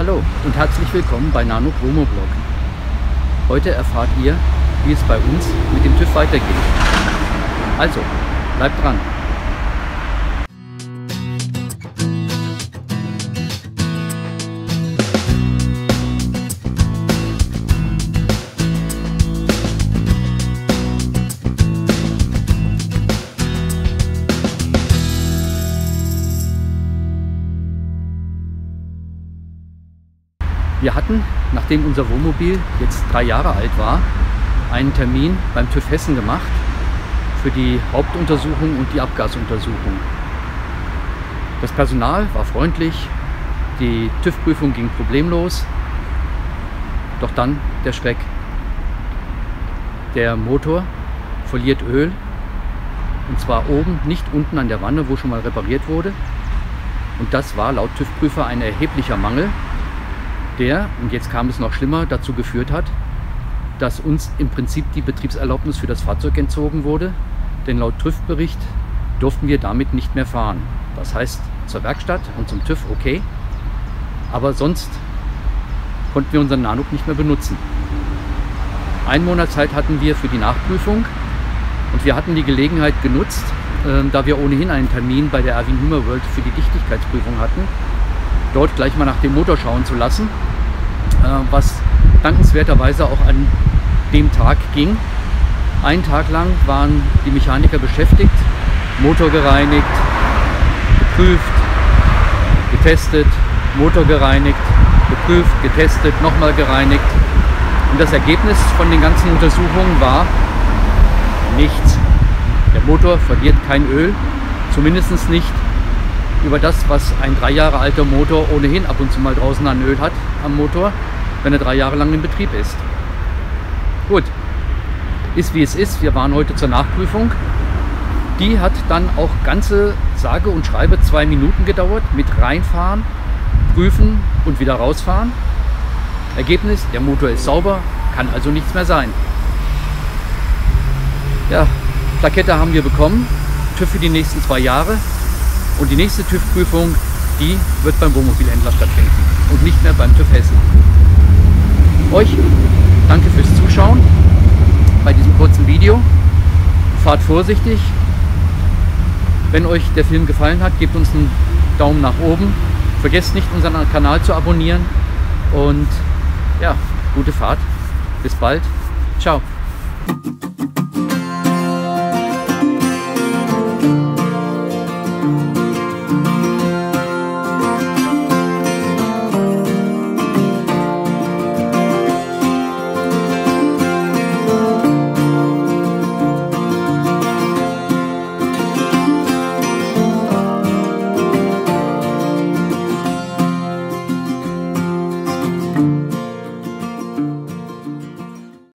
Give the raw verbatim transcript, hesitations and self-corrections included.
Hallo und herzlich willkommen bei Nano Chromo Blog. Heute erfahrt ihr, wie es bei uns mit dem TÜV weitergeht. Also, bleibt dran! Wir hatten, nachdem unser Wohnmobil jetzt drei Jahre alt war, einen Termin beim TÜV Hessen gemacht für die Hauptuntersuchung und die Abgasuntersuchung. Das Personal war freundlich, die TÜV-Prüfung ging problemlos, doch dann der Schreck. Der Motor verliert Öl, und zwar oben, nicht unten an der Wanne, wo schon mal repariert wurde. Und das war laut TÜV-Prüfer ein erheblicher Mangel, der, und jetzt kam es noch schlimmer, dazu geführt hat, dass uns im Prinzip die Betriebserlaubnis für das Fahrzeug entzogen wurde, denn laut TÜV-Bericht durften wir damit nicht mehr fahren. Das heißt, zur Werkstatt und zum TÜV okay, aber sonst konnten wir unseren Nanook nicht mehr benutzen. Einen Monat Zeit hatten wir für die Nachprüfung und wir hatten die Gelegenheit genutzt, äh, da wir ohnehin einen Termin bei der Erwin Hümer World für die Dichtigkeitsprüfung hatten, dort gleich mal nach dem Motor schauen zu lassen, was dankenswerterweise auch an dem Tag ging. Einen Tag lang waren die Mechaniker beschäftigt, Motor gereinigt, geprüft, getestet, Motor gereinigt, geprüft, getestet, nochmal gereinigt. Und das Ergebnis von den ganzen Untersuchungen war nichts. Der Motor verliert kein Öl, zumindest nicht über das, was ein drei Jahre alter Motor ohnehin ab und zu mal draußen an Öl hat am Motor, wenn er drei Jahre lang in Betrieb ist. Gut, ist wie es ist. Wir waren heute zur Nachprüfung. Die hat dann auch ganze sage und schreibe zwei Minuten gedauert mit reinfahren, prüfen und wieder rausfahren. Ergebnis, der Motor ist sauber, kann also nichts mehr sein. Ja, Plakette haben wir bekommen, TÜV für die nächsten zwei Jahre. Und die nächste TÜV-Prüfung, die wird beim Wohnmobilhändler stattfinden und nicht mehr beim TÜV Hessen. Euch danke fürs Zuschauen bei diesem kurzen Video. Fahrt vorsichtig. Wenn euch der Film gefallen hat, gebt uns einen Daumen nach oben. Vergesst nicht, unseren Kanal zu abonnieren. Und ja, gute Fahrt. Bis bald. Ciao.